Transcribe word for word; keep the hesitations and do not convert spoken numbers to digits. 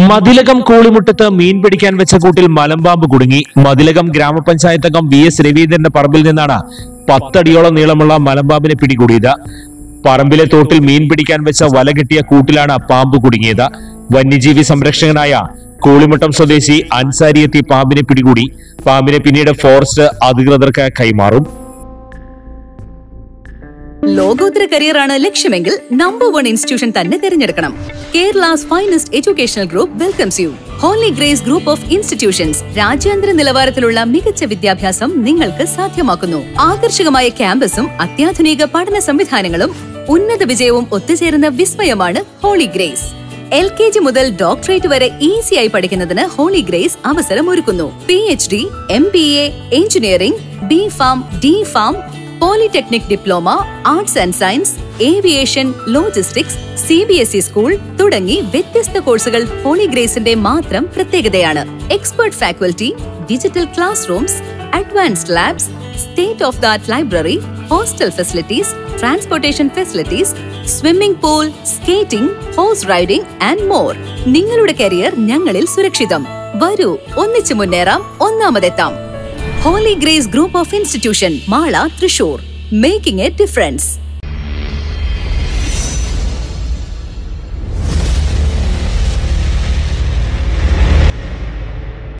മതിലകം കൂളിമുട്ടത്ത് മീൻ പിടിക്കാൻ വെച്ച കൂട്ടിൽ മലമ്പാമ്പ് കുടുങ്ങി. മതിലകം ഗ്രാമപഞ്ചായത്ത് അംഗം വി എസ് രവീന്ദ്രന്റെ പറമ്പിൽ നിന്നാണ് പത്തടിയോളം നീളമുള്ള മലമ്പാമ്പിനെ പിടികൂടിയത്. പറമ്പിലെ തോട്ടിൽ മീൻ പിടിക്കാൻ വെച്ച വല കെട്ടിയ കൂട്ടിലാണ് പാമ്പ് കുടുങ്ങിയത്. വന്യജീവി സംരക്ഷകനായ കൂളിമുട്ടം സ്വദേശി അൻസാരി എത്തി പാമ്പിനെ പിടികൂടി. പാമ്പിനെ പിന്നീട് ഫോറസ്റ്റ് അധികൃതർക്ക് കൈമാറും. ലോകോത്തര കരിയറാണ് ലക്ഷ്യമെങ്കിൽ നമ്പർ വൺ ഇൻസ്റ്റിറ്റ്യൂഷൻ തന്നെ തിരഞ്ഞെടുക്കണം. Kerala's finest educational group welcomes you. Holy Grace group of institutions രാജ്യാന്തര നിലവാരത്തിലുള്ള മികച്ച വിദ്യാഭ്യാസം നിങ്ങൾക്ക് സാധ്യമാക്കുന്നു. ആകർഷകമായ ക്യാമ്പസും അത്യാധുനിക പഠന സംവിധാനങ്ങളും ഉന്നത വിജയവും ഒത്തുചേരുന്ന വിസ്മയമാണ് Holy Grace. L K G മുതൽ ഡോക്ടറേറ്റ് വരെ ഈസിയായി പഠിക്കുന്നതിന് ഹോളി ഗ്രേസ് അവസരം ഒരുക്കുന്നു. P H D, M B A, engineering, B pharm, D pharm, polytechnic diploma, arts and science, aviation, logistics, C B S E school തുടങ്ങി വ്യത്യസ്ത കോഴ്സുകൾ Holy ഗ്രേസിന്റെ മാത്രം പ്രത്യേകതയാണ്. Expert faculty, digital classrooms, advanced labs, state of the art library, hostel facilities, transportation facilities, swimming pool, skating, horse riding and more. നിങ്ങളുടെ career ഞങ്ങളിൽ സുരക്ഷിതം. വരൂ, ഒന്നിച്ചു മുന്നേറാം, ഒന്നാമതെത്താം. Holy Grace Group of Institution, Mala, Thrissur, making a difference.